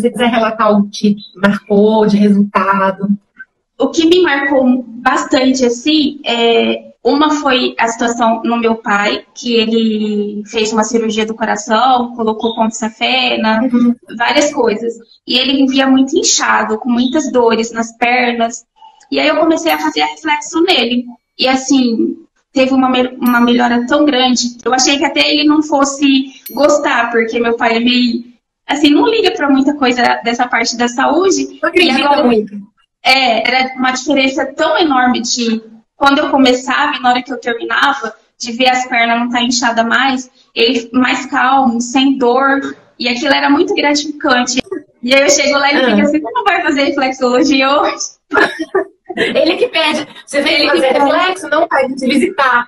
você quiser relatar algo que te marcou, de resultado. O que me marcou bastante, assim, uma foi a situação no meu pai, que ele fez uma cirurgia do coração, colocou ponto safena, várias coisas. E ele vivia muito inchado, com muitas dores nas pernas. E aí eu comecei a fazer reflexo nele. E assim, teve uma melhora tão grande. Eu achei que até ele não fosse gostar, porque meu pai é meio... Assim, não liga pra muita coisa dessa parte da saúde. Não acredita muito. Era uma diferença tão enorme de quando eu começava e na hora que eu terminava, de ver as pernas não estar inchada mais, ele mais calmo, sem dor, e aquilo era muito gratificante. E aí eu chego lá e ele fica assim, você não vai fazer reflexologia hoje? Ele que pede, você vem fazer reflexo, não vai te visitar.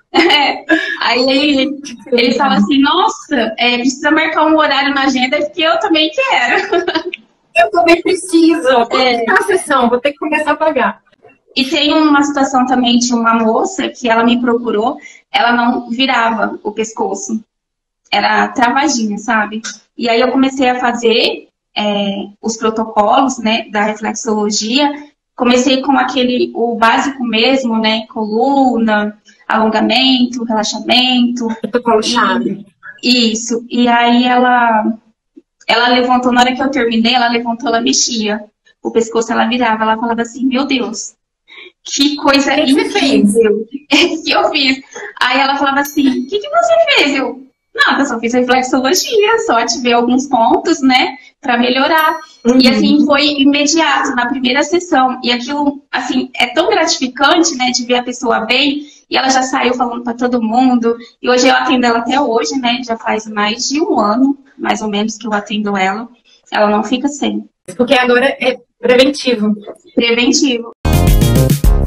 Aí ele fala assim, nossa, precisa marcar um horário na agenda, porque eu também quero. Eu também preciso. Quando tá a sessão, vou ter que começar a pagar. E tem uma situação também de uma moça que ela me procurou, ela não virava o pescoço. Era travadinha, sabe? E aí eu comecei a fazer os protocolos, né, da reflexologia. Comecei com o básico mesmo, né? Coluna, alongamento, relaxamento. Protocolo-chave. Isso. E aí ela levantou, na hora que eu terminei, ela levantou, ela mexia. O pescoço ela virava, ela falava assim, meu Deus, que coisa incrível que eu fiz. Aí ela falava assim, o que você fez? Nada, só fiz reflexologia, só ativei alguns pontos, né, pra melhorar. E assim, foi imediato, na primeira sessão. E aquilo, assim, é tão gratificante, né, de ver a pessoa bem. E ela já saiu falando pra todo mundo. E hoje eu atendo ela até hoje, né, já faz mais de 1 ano, mais ou menos, que eu atendo ela. Ela não fica sem. Porque agora é preventivo. Preventivo.